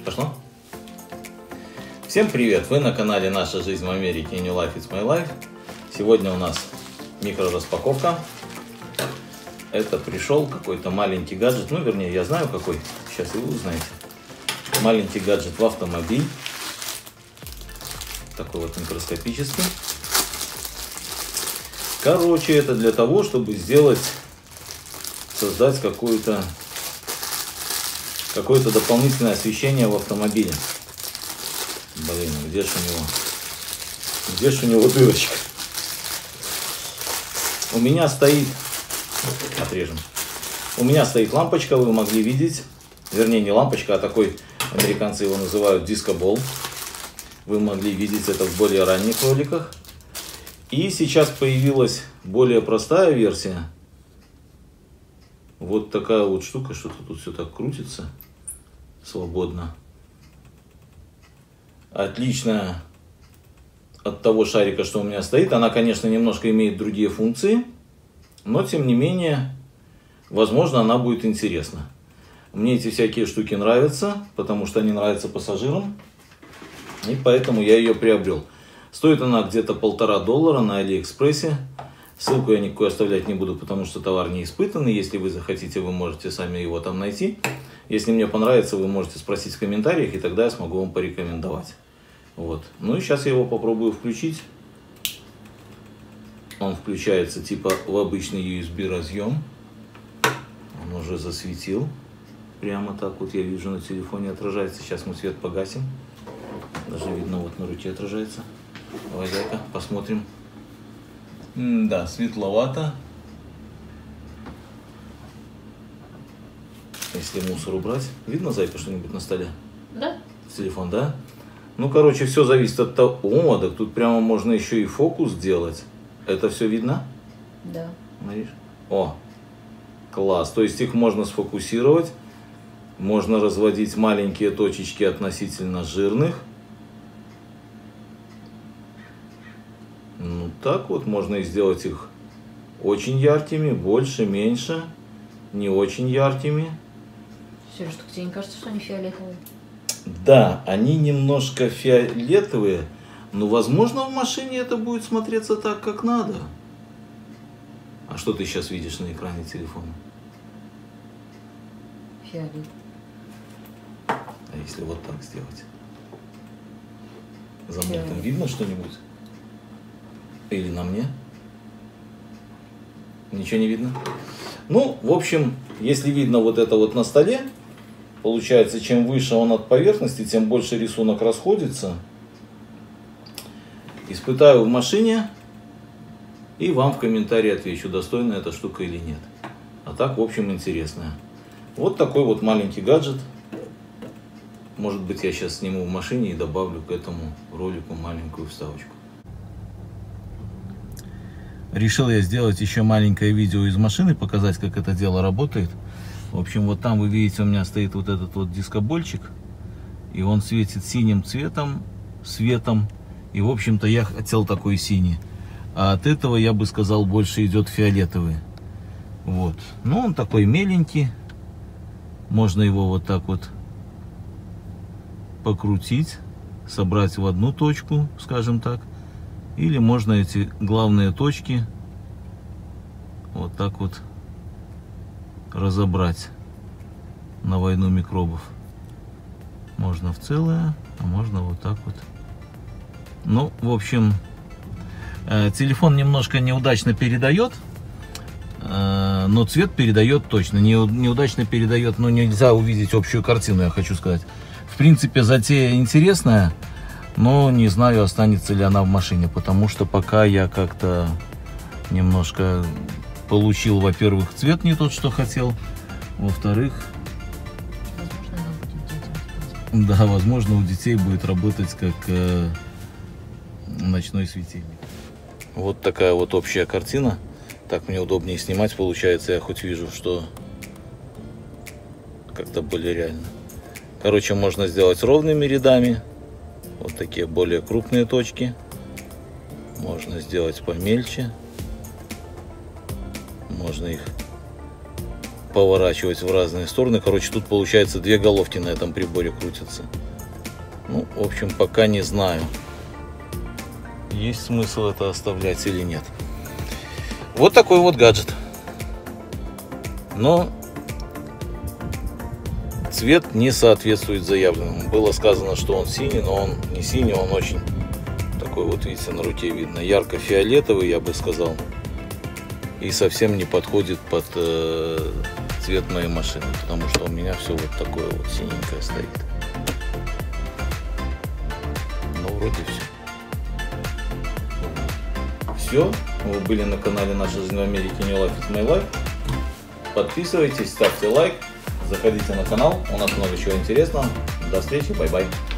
Пошло? Всем привет! Вы на канале Наша жизнь в Америке, New Life It's My Life. Сегодня у нас микрораспаковка. Это пришел какой-то маленький гаджет, ну вернее я знаю какой, сейчас и вы узнаете. Маленький гаджет в автомобиль. Такой вот микроскопический. Короче, это для того, чтобы создать какое-то дополнительное освещение в автомобиле. Блин, где ж у него дырочка? У меня стоит, отрежем. У меня стоит лампочка, вы могли видеть, вернее не лампочка, а такой, американцы его называют дискобол. Вы могли видеть это в более ранних роликах. И сейчас появилась более простая версия. Вот такая вот штука, что-то тут все так крутится свободно. Отличная от того шарика, что у меня стоит. Она, конечно, немножко имеет другие функции, но тем не менее, возможно, она будет интересна. Мне эти всякие штуки нравятся, потому что они нравятся пассажирам, и поэтому я ее приобрел. Стоит она где-то $1,5 на Алиэкспрессе. Ссылку я никакой оставлять не буду, потому что товар не испытанный. Если вы захотите, вы можете сами его там найти. Если мне понравится, вы можете спросить в комментариях, и тогда я смогу вам порекомендовать. Вот. Ну и сейчас я его попробую включить. Он включается типа в обычный USB разъем. Он уже засветил. Прямо так вот я вижу на телефоне отражается. Сейчас мы свет погасим. Даже видно вот на руке отражается. Давай, зайка, посмотрим. Да, светловато. Если мусор убрать. Видно, зайка, что-нибудь на столе? Да. Телефон, да? Ну, короче, все зависит от того. О, так тут прямо можно еще и фокус делать. Это все видно? Да. Смотришь? О, класс. То есть их можно сфокусировать. Можно разводить маленькие точечки относительно жирных. Ну, так вот можно и сделать их очень яркими, больше, меньше, не очень яркими. Сереж, так тебе не кажется, что они фиолетовые? Да, они немножко фиолетовые, но, возможно, в машине это будет смотреться так, как надо. А что ты сейчас видишь на экране телефона? Фиолет. А если вот так сделать? За мной видно что-нибудь? Или на мне? Ничего не видно? Ну, в общем, если видно вот это вот на столе, получается, чем выше он от поверхности, тем больше рисунок расходится. Испытаю в машине и вам в комментарии отвечу, достойна эта штука или нет. А так, в общем, интересная. Вот такой вот маленький гаджет. Может быть, я сейчас сниму в машине и добавлю к этому ролику маленькую вставочку. Решил я сделать еще маленькое видео из машины, показать, как это дело работает. В общем, вот там вы видите, у меня стоит вот этот вот дискобольчик. И он светит синим светом. И, в общем-то, я хотел такой синий. А от этого, я бы сказал, больше идет фиолетовый. Вот. Ну, он такой меленький. Можно его вот так вот покрутить, собрать в одну точку, скажем так. Или можно эти главные точки вот так вот разобрать на войну микробов. Можно в целое, а можно вот так вот. Ну, в общем, телефон немножко неудачно передает, но цвет передает точно. Неудачно передает, но нельзя увидеть общую картину, я хочу сказать. В принципе, затея интересная. Но не знаю, останется ли она в машине, потому что пока я как-то немножко получил, во-первых, цвет не тот, что хотел, во-вторых, да, возможно, у детей будет работать как ночной светильник. Вот такая вот общая картина. Так мне удобнее снимать, получается, я хоть вижу, что как-то более реально. Короче, можно сделать ровными рядами. Вот такие более крупные точки. Можно сделать помельче. Можно их поворачивать в разные стороны. Короче, тут получается 2 головки на этом приборе крутятся. Ну, в общем, пока не знаю, есть смысл это оставлять или нет. Вот такой вот гаджет. Но цвет не соответствует заявленному. Было сказано, что он синий, но он не синий, он очень такой, вот видите, на руке видно, ярко-фиолетовый, я бы сказал. И совсем не подходит под цвет моей машины, потому что у меня все вот такое вот синенькое стоит. Ну, вроде все. Все. Вы были на канале «Наша жизнь в Америке», New Life is my life. Подписывайтесь, ставьте лайк, заходите на канал. У нас много чего интересного. До встречи, бай-бай.